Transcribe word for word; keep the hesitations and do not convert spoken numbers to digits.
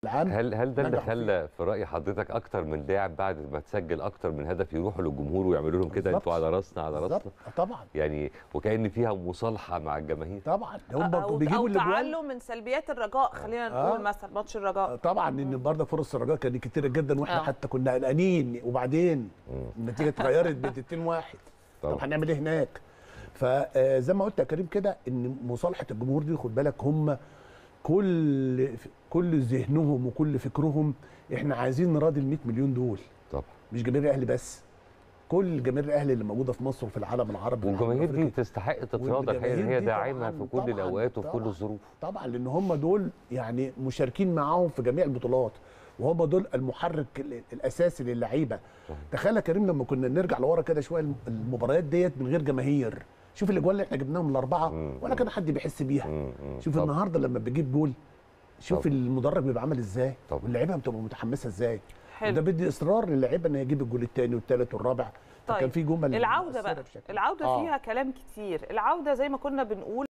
العام. هل هل ده اللي خلى في راي حضرتك اكتر من لاعب بعد ما تسجل اكتر من هدف يروحوا للجمهور ويعملوا لهم كده انتوا على راسنا على راسنا؟ طبعا يعني وكأن فيها مصالحه مع الجماهير. طبعا هم بيجيبوا الاجوال او تعلم من سلبيات الرجاء. خلينا نقول آه. مثلا ماتش الرجاء طبعا ان برضه فرص الرجاء كانت كتيره جدا واحنا آه. حتى كنا قلقانين وبعدين النتيجه اتغيرت ب اتنين واحد. طب هنعمل ايه هناك؟ فزي ما قلت يا كريم كده ان مصالحه الجمهور دي خد بالك هم كل كل ذهنهم وكل فكرهم احنا عايزين نراضي ال مية مليون دول. طبعا مش جماهير الاهلي بس، كل جماهير الاهلي اللي موجوده في مصر وفي العالم العربي. والجماهير دي تستحق تتراضى الحقيقه ان هي داعمه في كل الاوقات وفي كل الظروف. طبعا لان هم دول يعني مشاركين معاهم في جميع البطولات وهم دول المحرك الاساسي للعيبه. تخيل يا كريم لما كنا نرجع لورا كده شويه المباريات ديت من غير جماهير، شوف الاجوال اللي احنا جبناهم الاربعه ولا كان حد بيحس بيها. شوف طبعا. النهارده لما بيجيب جول شوف طبعا. المدرج بيبقى عامل ازاي واللعيبه بتبقى متحمسه ازاي. وده بدي اصرار للعيبه ان يجيب الجول الثاني والثالث والرابع. طيب كان في جمل العوده بقى العوده آه. فيها كلام كتير. العوده زي ما كنا بنقول